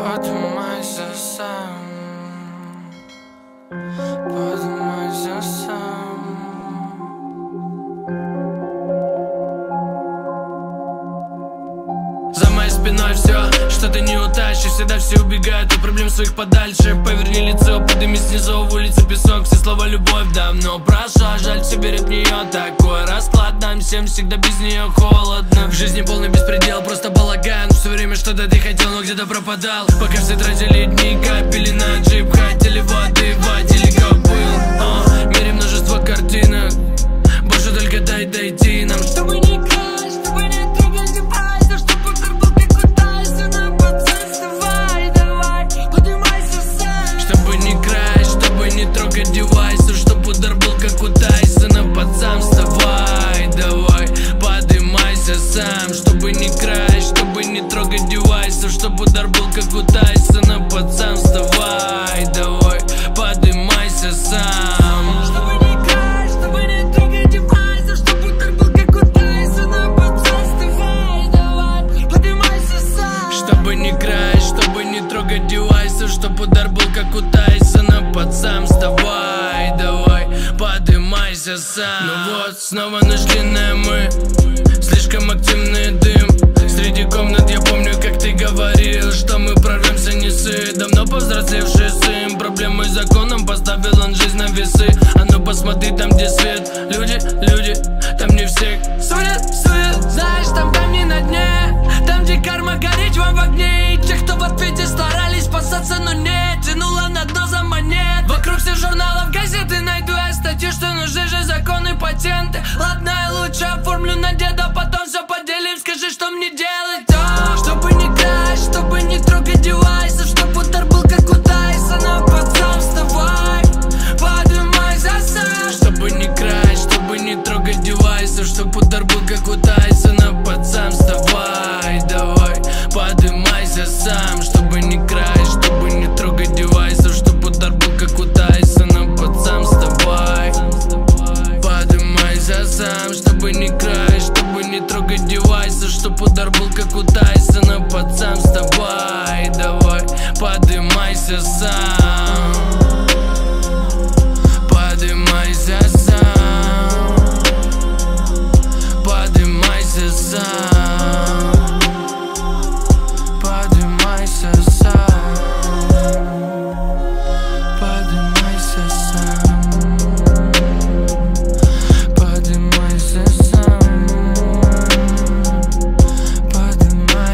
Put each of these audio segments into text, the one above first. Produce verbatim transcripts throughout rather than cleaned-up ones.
Поднимайся сам, поднимайся сам. За моей спиной все, что ты не утащишь. Всегда все убегают от проблем своих подальше. Поверни лицо, подними снизу в улице песок. Все слова любовь давно прошла, жаль, все берет в нее такой расклад. Нам всем всегда без нее холодно. В жизни полный беспредел, просто балаган. Все время что-то ты хотел, но где-то пропадал. Пока все тратили дни, капели на джип. Хотели воды, водили кобыл. В мире множество картинок, больше только дай дойти нам. Чтобы не красть, чтобы не трогать девайса, чтобы удар был как у Тайсона. Пацан, вставай, давай, поднимайся сам. Чтобы не красть, чтобы не трогать девайса, чтобы удар был как у Тайсона. Пацан, вставай, давай, поднимайся сам. Чтобы не красть, чтобы не трогать девайса, чтобы удар был как у Тайсона. Пацан, вставай, давай, поднимайся сам. Чтобы не красть, чтобы не трогать девайса, чтобы удар был как у Тайсона. Пацан, вставай, давай, поднимайся сам. Чтобы не красть, чтобы не трогать девайса, чтобы удар был как у Тайсона. Пацан, вставай, давай, поднимайся сам. Ну вот, снова ночь длинная, мы слишком активный дым. Среди комнат я помню, как ты говорил, что мы прорвемся, не сы. Давно повзрослевший сын, проблемы с законом поставил он жизнь на весы. А ну посмотри там, где свет, люди, люди, там не всех судят, судят. Знаешь, там камни на дне, там, где карма горит вам в огне. И те, кто в ответе старались спасаться, но не тянула на дно за монет. Вокруг всех журналов, газеты, найду я статью, что нужны же законы, патенты. Ладно, я лучше оформлю на деда, потом все поделим. Скажи, что мне делать, а? Чтобы не красть, чтобы не трогать девайсов, чтобы удар был как у Тайсона. Пацан, вставай, поднимайся сам. Чтобы не красть, чтобы не трогать девайсов, чтобы удар был как у Тайсона. Пацан, вставай, давай, поднимайся сам. Чтобы не красть, чтобы не трогать девайсов, чтобы удар был как у Тайсона. Пацан, вставай, поднимайся сам. Чтобы не красть, чтобы не трогать девайсов, чтобы удар был как у Тайсона. Пацан, вставай, давай, поднимайся сам. Поднимайся сам. Поднимайся сам. Поднимайся сам. Поднимайся сам. Поднимайся сам. Поднимайся.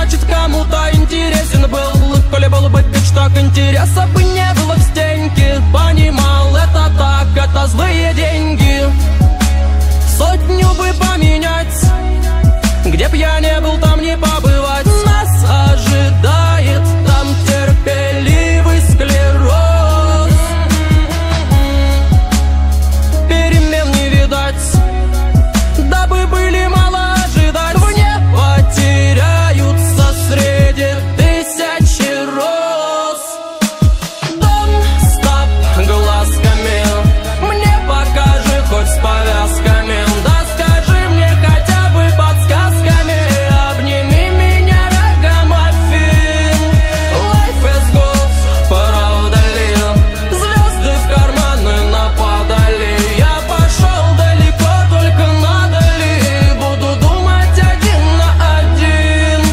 значит кому-то интересен был. Коли был бы пич, так интереса бы не было в стенке. Понимал, это так, это злые деньги. Сотню бы поменять, где б я не был, там не побывать. Нас ожидает там терпеливый склероз. Перемен не видать, дабы были мало ожидать. В не потеряются среди тысячи роз. Don't stop глазками, мне покажи хоть с повязками. Да скажи мне хотя бы подсказками, обними меня, рогомаффин. Life is good, правда ли? Звезды в карманы нападали. Я пошел далеко, только надо ли? Буду думать один на один.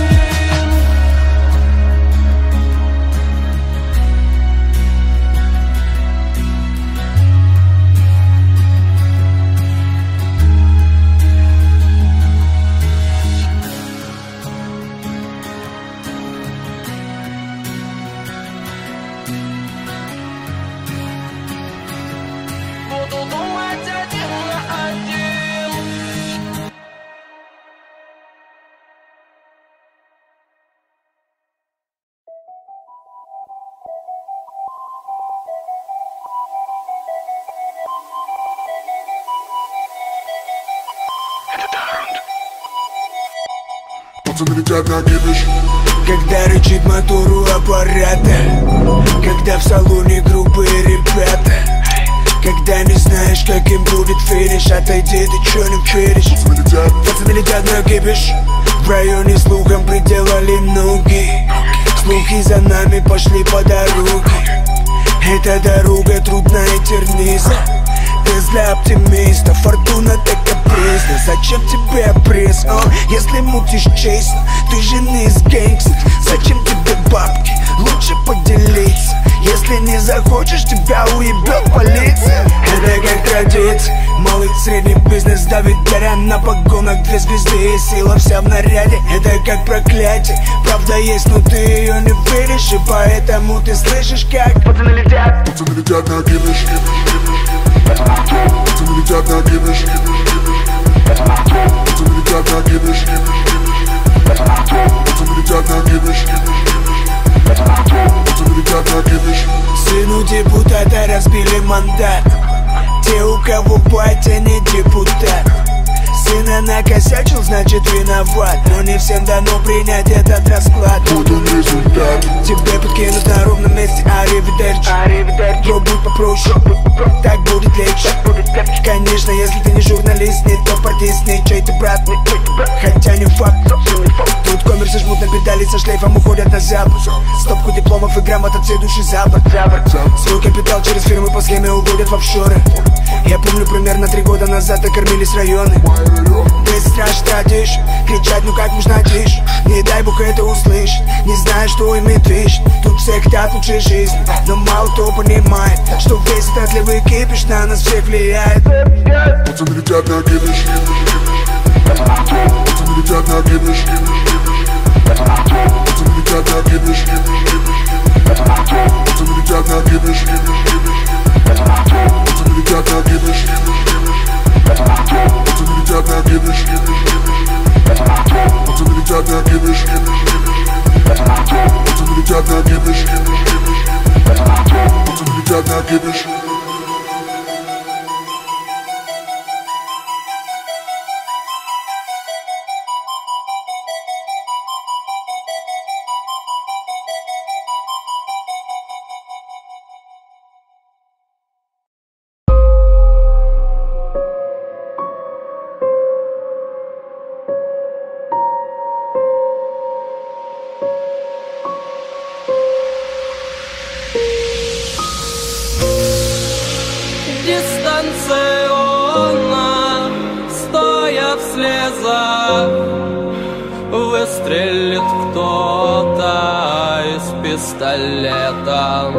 Буду думать один на один. Пацаны летят на кипиш. Когда рычит мотор у аппарата, когда в салоне грубые ребята, когда не знаешь, каким будет финиш, отойди, ты чё не веришь? Пацаны летят, Пацаны летят на кипиш. В районе слухом приделали ноги. Слухи за нами пошли по дороге. Эта дорога трудная и тернистая. Тест для оптимиста, фортуна так капризна. Зачем тебе пресс, а? Если мутишь честно, ты же не из гэнгстер. Зачем тебе бабки? Лучше поделиться. Если не захочешь, тебя уебет полиция. Это как традиция. Малый средний бизнес давит, даря на погонах две звезды. И сила вся в наряде. Это как проклятие. Правда есть, но ты ее не веришь. И поэтому ты слышишь, как пацаны летят. пацаны летят на кипиш. Пацаны летят на кипиш. Пацаны летят на кипиш. Пацаны летят на кипиш. Пацаны летят на кипиш. Сыну депутата разбили мандат. Те, у кого батя не депутат. Сына накосячил, значит виноват. Но не всем дано принять этот расклад. Вот он результат. Тебе подкинут на ровном месте, аривидерчи. Пробуй попроще, так будет легче. Конечно, если ты не журналист, не то партист, не чей ты брат. Хотя не факт. Тут коммерсы жмут на педали, со шлейфом уходят на запад. Стопку дипломов и грамот от всей души запад. Свой капитал через фирмы по схеме уводят в офшоры. Я помню, примерно три года назад окормились районы. Ты страшно тратишь, кричать, ну как можно тише. Не дай бог это услышать, не знаю, что имеет вещь. Тут все хотят лучшей жизни, но мало кто понимает, что весь этот отливый кипиш на нас всех влияет. Пацаны летят на кипиш. Пацаны летят на кипиш. Пацаны летят на кипиш. Пацаны летят на кипиш. Пацаны летят на кипиш. Пацаны летят на кипиш. Пацаны летят на кипиш. Пацаны летят на кипиш. Пацаны летят на кипиш. Дистанционно, стоя в слезах, выстрелит кто-то из пистолета.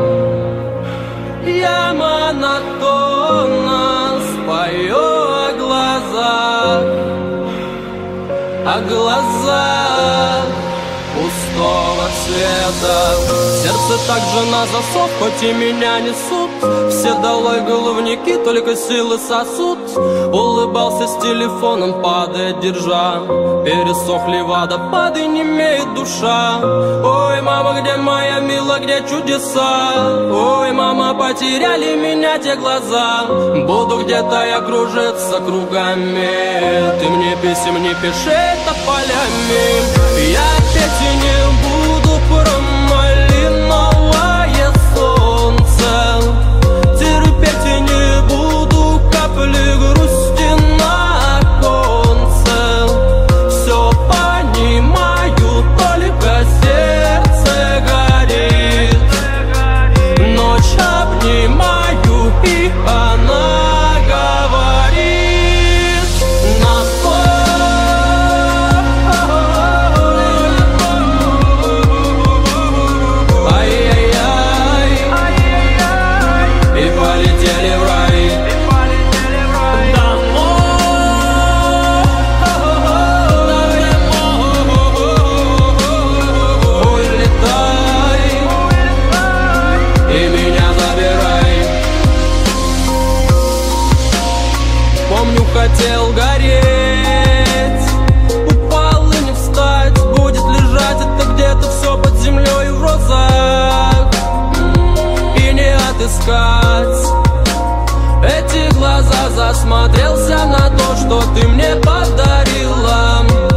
Я монотонно спою о глазах, о глазах простого цвета. Сердце также на засов, хоть и меня несут. Все долой головники, только силы сосут. Улыбался с телефоном, падая, держа. Пересохли водопады, не имеет душа. Ой, мама, где моя мила, где чудеса? Ой, мама, потеряли меня те глаза. Буду где-то я кружиться кругами. Ты мне писем не пиши тополями. Я опять и не буду про малиновое солнце. Терпеть и не буду капли грусти на оконце. Все понимаю, только сердце горит. Ночь обнимаю, и она говорит: на хотел гореть, упал и не встать. Будет лежать это где-то все под землей в розах, и не отыскать. Эти глаза, засмотрелся на то, что ты мне подарила.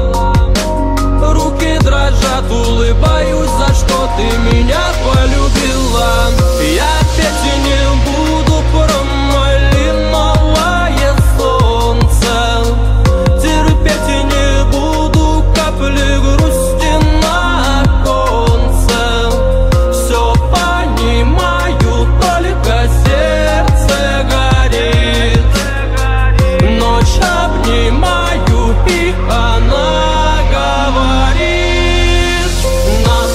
Руки дрожат, улыбаюсь, за что ты меня полюбила. Я опять и не буду про малиновое солнце. Терпеть и не буду капли грусти на оконце. Все понимаю, только сердце горит. Ночь обнимаю, и она говорит: на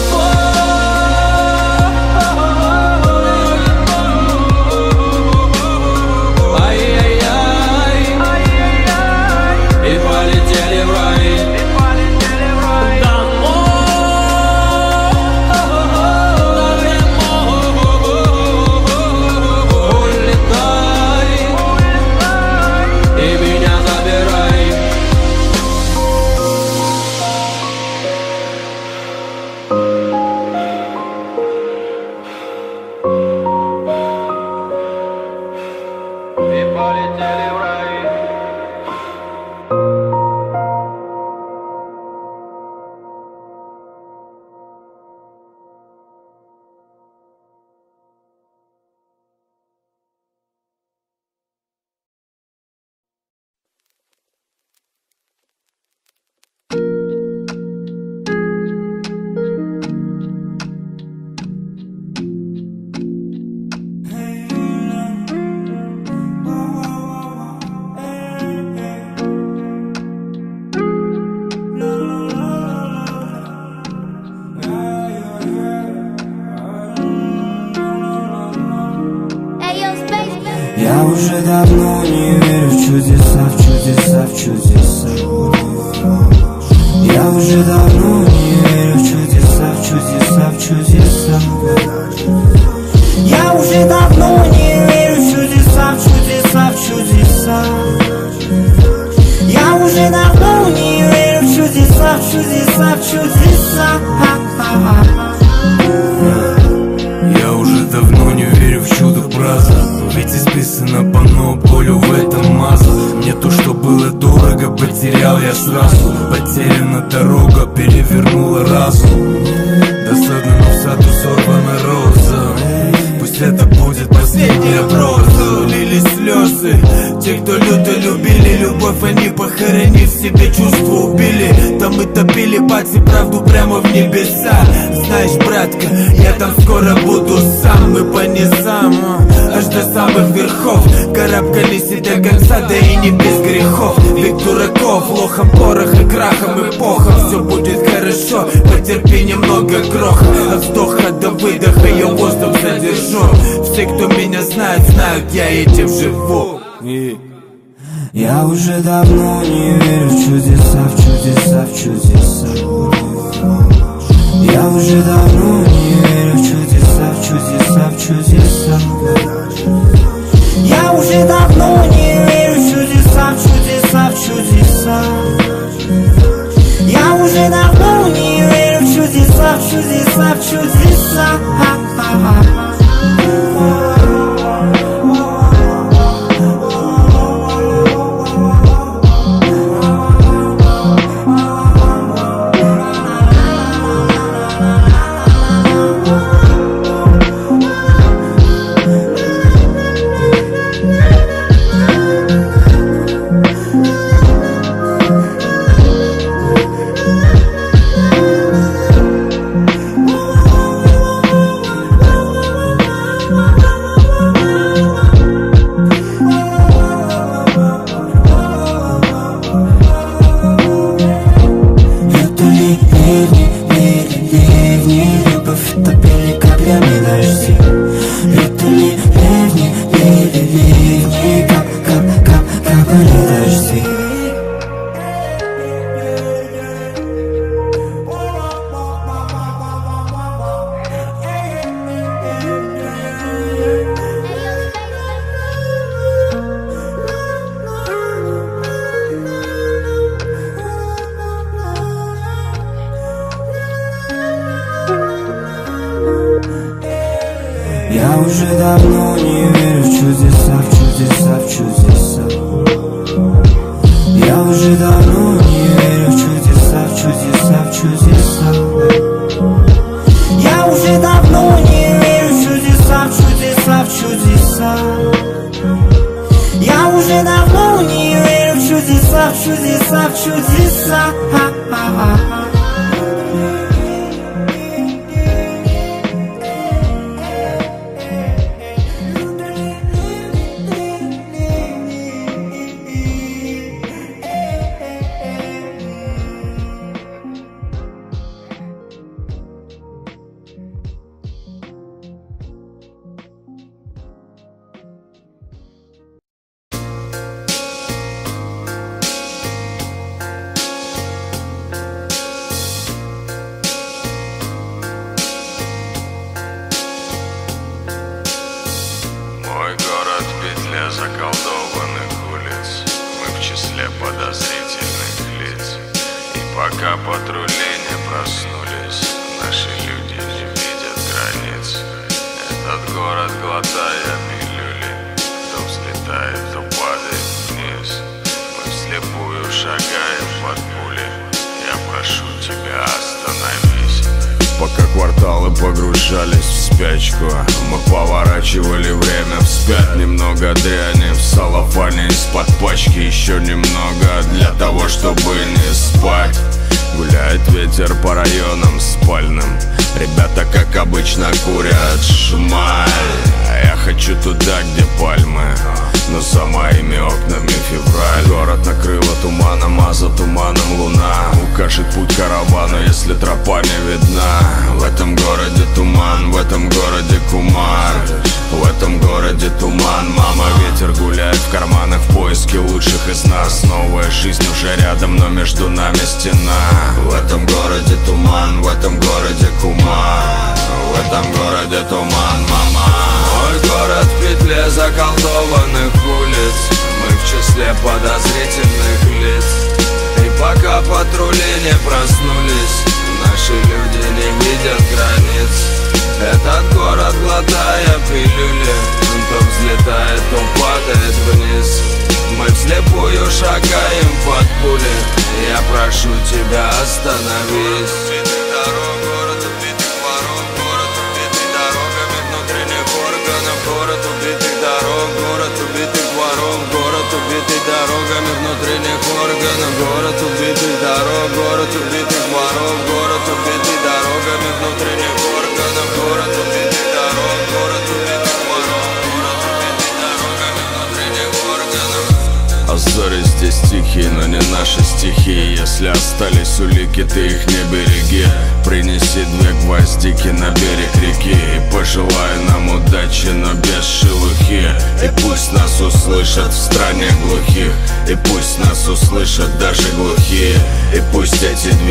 ай-яй-яй, и полетели в рай. Улетай, и меня забирай. И полетели в рай. Я уже давно не верю в чудеса, в чудеса, в чудеса. Я уже давно не верю в чудеса, в чудеса, в чудеса. Я уже давно не верю в чудеса, в чудеса, в чудеса. Я уже давно не верю в чудеса, в чудеса, в чудеса. Я уже давно не верю в чудо браза. Ведь исписано панно, болью в этом маза. Мне то, что было дорого, потерял я сразу. Потеряна дорога, перевернула разум. Досадно, но в саду сорвана роза. Пусть это будет последняя проза. Лились слезы, те, кто люто любили любовь, они, похоронив в себе чувства, убили. Там мы топили пальцы, правду прямо в небеса. Знаешь, братка, я там скоро буду сам. Мы по низам, аж до самых верхов. Карабкались и до конца, да и не без грехов. Век дураков, лохом, порохом, крахом, эпохом. Все будет хорошо, потерпи немного гроха. От вздоха до выдоха я воздух задержу. Все, кто меня знает, знают, я этим живу. И... Я уже давно не верю в чудеса, в чудеса, в чудеса. Я уже давно не верю в чудеса, в чудеса, в чудеса. Я уже давно не верю в чудеса, в чудеса, в чудеса. Я уже давно не верю в чудеса, в чудеса, в чудеса. Я уже давно не верю в чудеса, в чудеса, в чудеса. Я уже давно не верю в чудеса, в чудеса, в чудеса. Я уже давно не верю в чудеса, в чудеса, в чудеса. Я уже давно не верю в чудеса, в чудеса, в чудеса. Заколдованных улиц, мы в числе подозрительных лиц. И пока патрули не проснулись, наши люди не видят границ. Этот город, глотая пилюли, то взлетает, то падает вниз. Мы вслепую шагаем под пули, я прошу тебя, остановись. Пока кварталы погружались в спячку, мы поворачивали время вспять. Немного дряни в салофане из-под пачки, еще немного для того, чтобы не спать. Гуляет ветер по районам спальным, ребята, как обычно, курят шмаль. А я хочу туда, где пальмы, но за моими окнами февраль. Город накрыло туманом, а за туманом луна укажет путь каравану, если тропа не видна. В этом городе туман, в этом городе кумар, в этом городе туман. Мама, ветер гуляет в карманах в поиске лучших из нас. Новая жизнь уже рядом, но между нами стена. В этом городе туман, в этом городе кумар, в этом городе туман, мама. Мой город в петле заколдованных улиц, мы в числе подозрительных лиц. И пока патрули не проснулись, наши люди не видят границ. Этот город, глотая пилюли, то взлетает, то падает вниз. Мы вслепую шагаем под пули, я прошу тебя, остановись. Убитый дорог, город убитых воров, город убитый дорогами внутренних органов. Город убитых дорог, город убитых воров, город убитый дорогами внутренних органов. Город убитых дорог, город убитых воров, город убитый дорогами внутренних органов. Город убитых дорог, город убитых воров, город убитый дорогами внутренних органов. А зори здесь тихие, но не наши стихи. Если остались улики, ты их не береги. Принеси две гвоздики на берег реки и пожелай нам удачи, но без шелухи. И пусть нас услышат в стране глухих, и пусть нас услышат даже глухие. И пусть эти двери прощают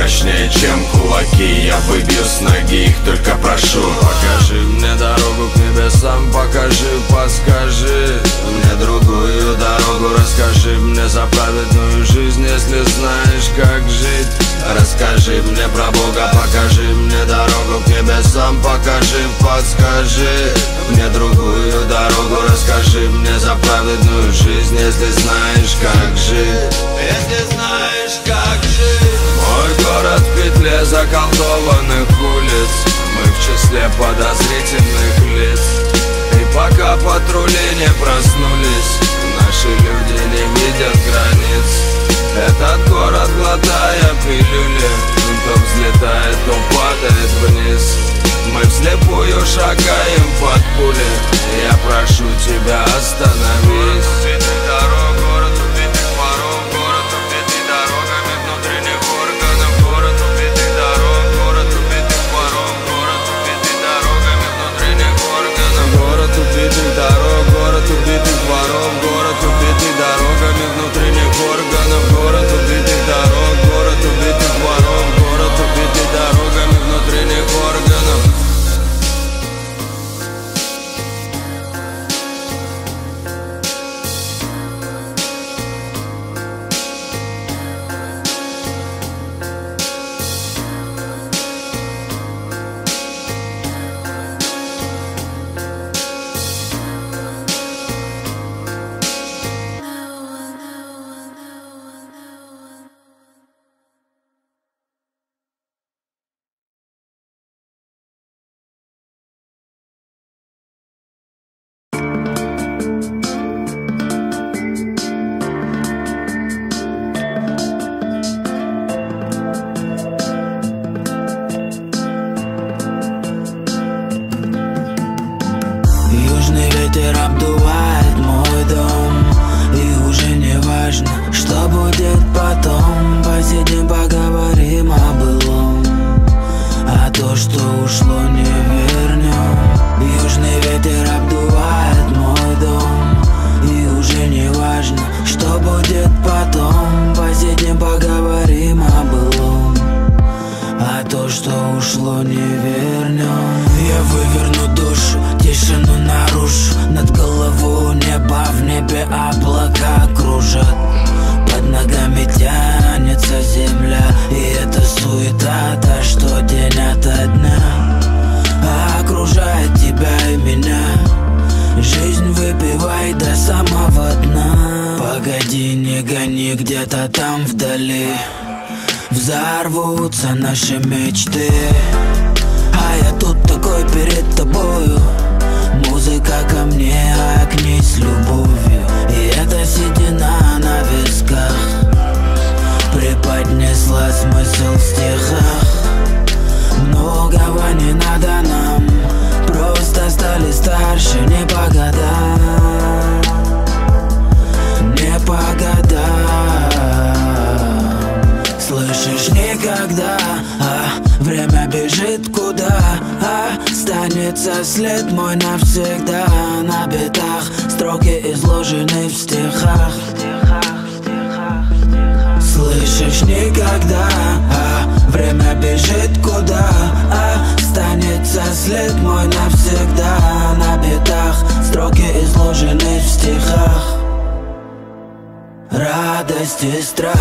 мощнее, чем кулаки. Я выбью с ноги их, только прошу. Покажи мне дорогу к небесам, покажи, подскажи мне другую дорогу. Расскажи мне за праведную жизнь, если знаешь, как жить. Расскажи мне про Бога, покажи мне дорогу к небесам, покажи, подскажи мне другую дорогу. Расскажи мне за праведную жизнь, если знаешь, как жить. Если знаешь, как жить. Мой город в петле заколдованных улиц, мы в числе подозрительных лиц. И пока патрули не проснулись, наши люди не видят границ. Этот город, глотая пилюли, то взлетает, то падает вниз. Мы вслепую шагаем под пули. Я прошу тебя, остановись. Убитый дорог, город убитых воров, город убитый дорогами внутренних органов, город убитых дорог, город убитых воров, город убитый дорогами внутренних органов, город убитых дорог, город убитых воров, город убитый дорогами внутренних органов, город убитых дорог, город убитых воров, город убитый дорогами внутренних органов. Ветер обдувает мой дом, и уже не важно, что будет потом. Посидим, поговорим о былом, а то, что ушло, не вернем. Южный ветер обдувает мой дом, и уже не важно, что будет потом. Посидим, поговорим о былом, а то, что ушло, не вернем. Я выверну душу, тишину нарушу. Над головой небо, в небе облака кружат. Под ногами тянется земля, и это суета, та, что день ото дня окружает тебя и меня. Жизнь выпивай до самого дна. Погоди, не гони, где-то там вдали взорвутся наши мечты. А я тут такой перед тобою. Музыка ко мне, окнись любовью. И эта седина на висках преподнесла смысл в стихах. Многого не надо нам, просто стали старше не по годам, не по годам. Слышишь, никогда, а время бежит куда, а останется след мой навсегда. На битах строки изложены в стихах. Слышишь, никогда, а время бежит куда, а останется след мой навсегда. На битах строки изложены в стихах. Радость и страх.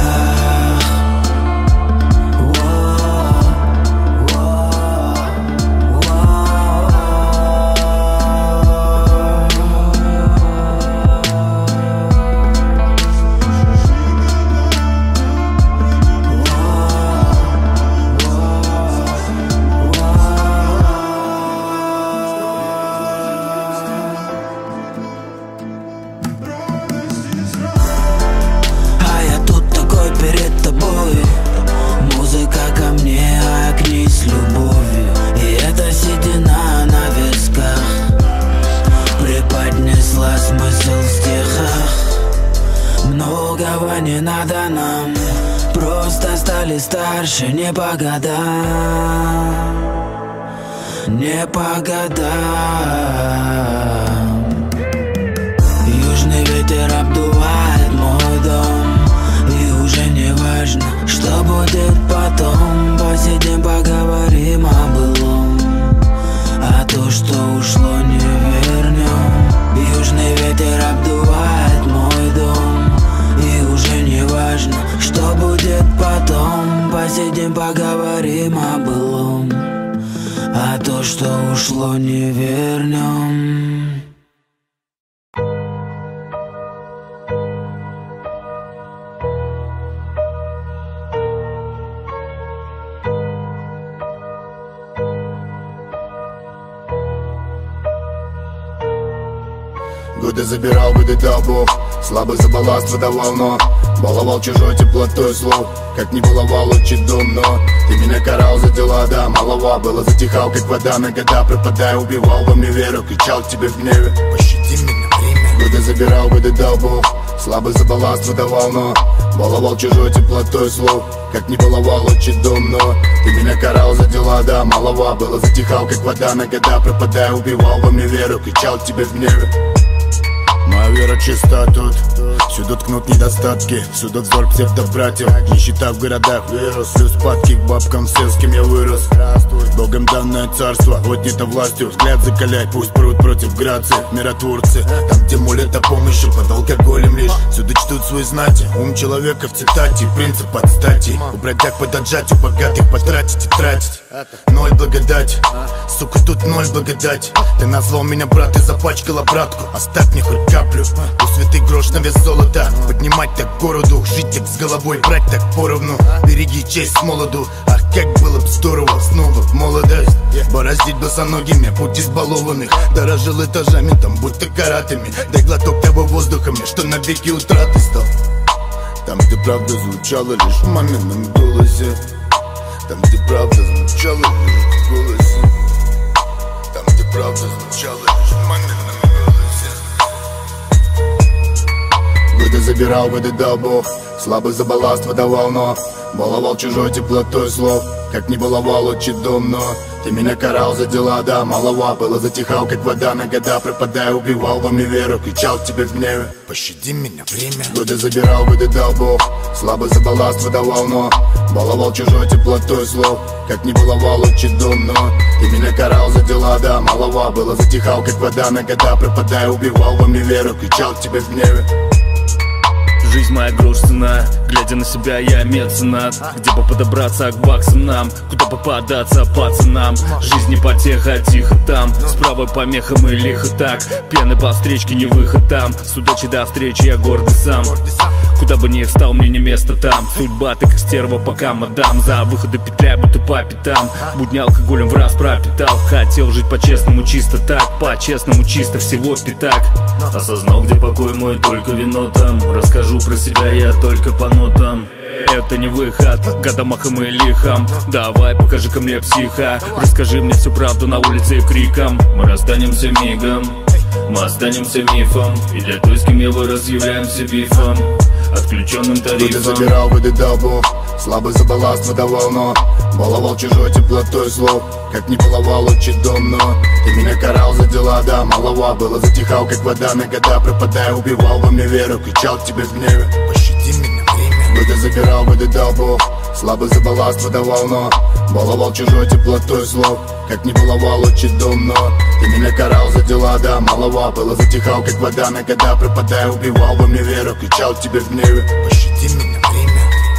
Не надо нам, просто стали старше не по годам, не по годам. Южный ветер обдувает мой дом, и уже не важно, что будет потом. поговорим о былом, а то, что ушло, не вернем. Годы забирал, годы дал Бог, слабый за балласт выдавал, но баловал чужой теплотой слов, как не баловал отчий дом, но ты меня карал за дела, да, малова было, затихал, как вода на года, пропадая, убивал во мне веру, кричал тебе в гневе, пощади меня, время. Годы забирал, годы дал Бог, слабый за балласт выдавал, но баловал чужой теплотой слов, как не баловал отчий дом, но ты меня карал за дела, да, малова было, затихал, как вода на года, пропадая, убивал во мне веру, кричал тебе в гневе. Моя вера чиста тут, всюду ткнут недостатки, всюду вздор псевдобратьев, нищета в городах, вирус, плюс падки к бабкам, все, с кем я вырос. Богом данное царство, отнято властью, взгляд закаляй, пусть прут против грации, миротворцы. Там, где молят о помощи, под алкоголем лишь, всюду чтут свои знати, ум человека в цитате, принцип от стати. У бродяг подотжать, у богатых потратить и тратить. Ноль благодать, сука, тут ноль благодать. Ты назвал меня брат и запачкала братку, оставь мне хоть каплю. У святый грош на вес золота, поднимать так городу, жить так с головой, брать так поровну. Береги честь с молоду, ах, как было бы здорово снова в молодость бороздить босоногими путь избалованных. Дорожил этажами, там будто каратами. Дай глоток того воздуха мне, что навеки утраты стал. Там, где правда звучала лишь в мамином голосе, там, где правда звучала лишь в голосе, там, где правда звучала лишь в мамином голосе. Годы забирал, годы дал Бог, слабый за балласт выдавал, но баловал чужой теплотой слов, как не баловал отчий дом, но ты меня карал за дела, да, малова было, затихал, как вода на года, пропадая, убивал во мне веру, кричал тебе в гневе, пощади меня, время. Годы забирал, годы дал Бог, слабый за балласт выдавал, но баловал чужой теплотой слов, как не баловал отчий дом, но ты меня карал за дела, да, малова было, затихал, как вода на года, пропадая, убивал во мне веру, кричал тебе в гневе. Жизнь моя грош цена, глядя на себя я меценат. Где бы подобраться к баксам нам, куда попадаться пацанам. Жизнь не потеха, тихо там, с правой помехом и лихо так. Пены по встречке, не выход там, с удачи до встречи я гордый сам. Куда бы ни встал, мне не место там. Судьба ты как стерва, пока мадам. За выходы петля, будто по пятам. Будня алкоголем в раз пропитал. Хотел жить по-честному, чисто так. По-честному, чисто всего пятак. Осознал, где покой мой, только вино там. Расскажу про себя я только по нотам. Это не выход, гадамахом и лихом. Давай, покажи-ка мне психа. Расскажи мне всю правду на улице криком. Мы расстанемся мигом, мы останемся мифом. И для той, с кем я вырос, являемся бифом, отключенным тарифом. Годы забирал, годы дал Бог, слабый за балласт выдавал, но баловал чужой теплотой слов, как не баловал отчий дом, но ты меня карал за дела, да, малова было, затихал, как вода на года, пропадая, убивал во мне веру, кричал тебе в гневе, пощади меня, время. Годы забирал, годы дал Бог, слабый за балласт выдавал, но баловал чужой теплотой слов, как не баловал отчий дом, но ты меня карал за дела, да, малова было, затихал, как вода на года, пропадая, убивал во мне веру, кричал тебе в гневе, пощади меня, время.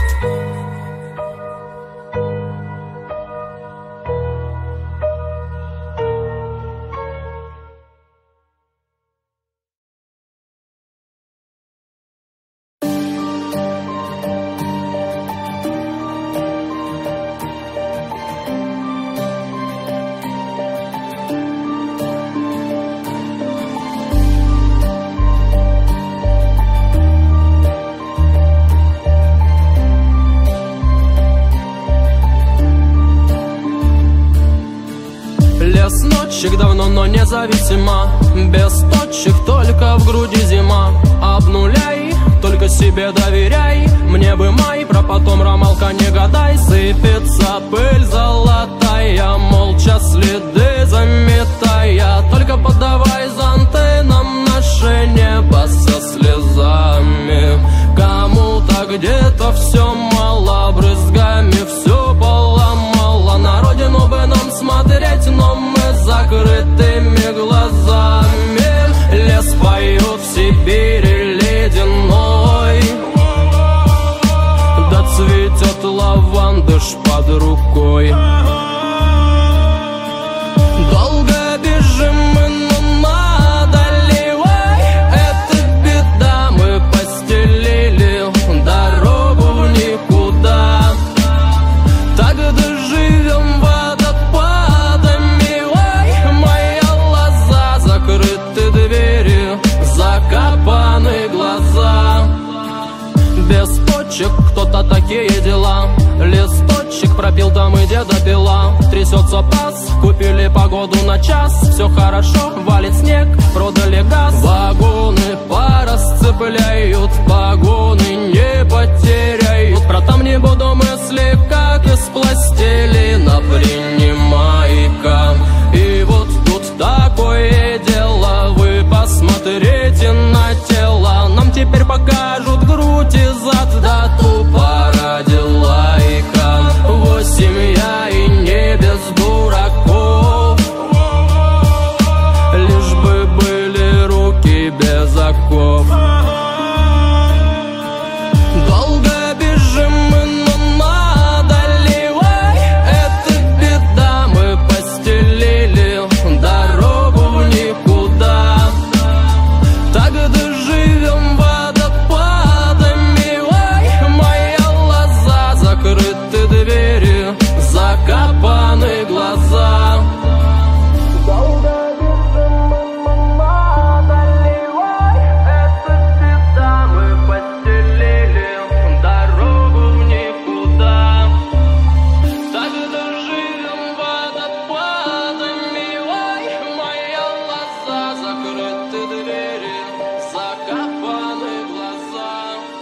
Лес ночек давно, но независимо. Без точек, только в груди зима. Обнуляй, только себе доверяй. Мне бы май, про потом ромалка не гадай. Сыпется пыль золотая, молча следы заметая. Только подавай зонты нам наше небо со слезами. Кому-то где-то все мало, брызгами все поломало. На родину бы нам смотреть, но мы закрытыми глазами. Лес поет в Сибири ледяной, да цветет лаванда шпатой. покой. Долго бежим мы, но одолевай, это беда, мы постелили дорогу в никуда. Так доживем водопадами, ой, моя лоза, закрыты двери, закопаны глаза. Без почек кто-то такие дела, листочек пропил, там и деда пила. Трясется паз, купили погоду на час, все хорошо, валит снег, продали газ. Вагоны порасцепляют, погоны не потеряют. Про там не буду мысли, как из пластилина, принимай-ка. И вот тут такое дело, вы посмотрите на тело. Нам теперь покажут грудь и зад, да тупо родила ика. Восемь я и не без дураков, лишь бы были руки без оков. Долго бежим мы, но одолевай, это беда, мы постелили дорогу в никуда. Так доживем водопадами, ой, моя лоза, закрыты двери, закопаны глаза. Долго бежим мы, но одолевай, это беда, мы постелили дорогу в никуда. Так доживем водопадами, ой, моя лоза, закрыты двери, закопаны глаза.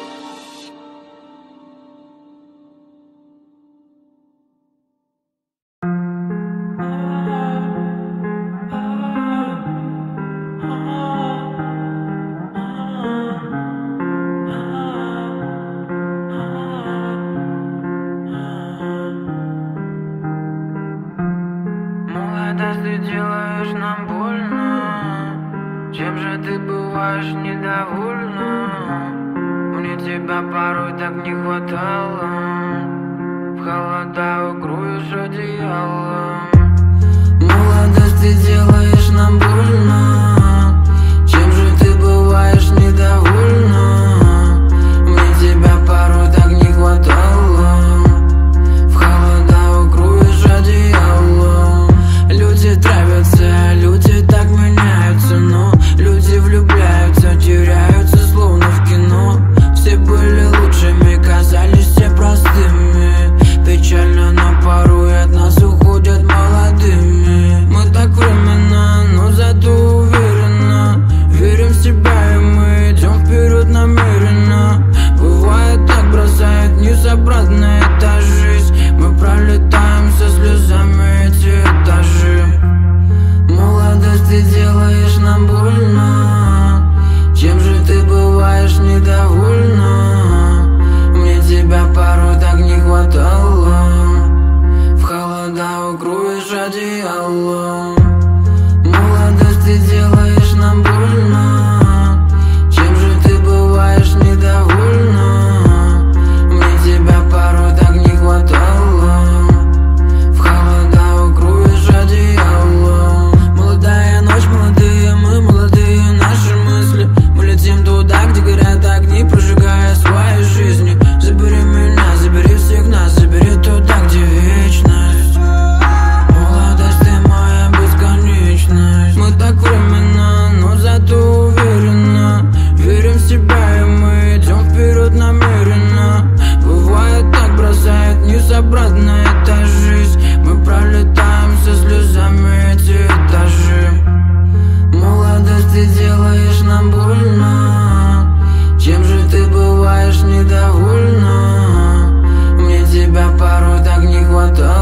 Молодость, ты делаешь нам больно. Чем же ты бываешь недовольна? Мне тебя порой так не хватало. В холода укроешь одеялом. Молодость, ты делаешь нам больно. Чем же ты бываешь недовольна? Мне тебя порой так не хватало. В холода укроешь одеялом. Люди травятся, люди так меняются, но люди влюбляются, теряются, словно в кино. Все были лучшими, казались все простыми. Печально, но порой от нас уходят молодыми. Мы так временно, но зато уверенно верим в себя, и мы идем вперед намеренно. Бывает так, бросает вниз обратно эта жизнь. Мы пролетаем со слезами эти этажи. Молодость, ты делаешь нам больно. Чем же ты бываешь недовольна? Мне тебя порой так не хватало. В холода укроешь одеялом. Молодость, ты делаешь нам больно. Чем же ты бываешь недовольна? Мне тебя порой так не хватало. В холода укроешь одеялом. Молодая ночь, молодые мы, молодые наши мысли. Мы летим туда, где горят огни, прожигая свои жизни. Забери меня, забери всех нас, забери туда, где вечность. Молодость, ты моя бесконечность. Мы так временно, но зато уверенно верим в себя, и мы идем вперед намеренно. Бывает так, бросает вниз обратно эта жизнь. Мы пролетаем со слезами эти этажи. Молодость, ты делаешь нам больно. Чем же ты бываешь недовольна? Мне тебя порой так не хватает.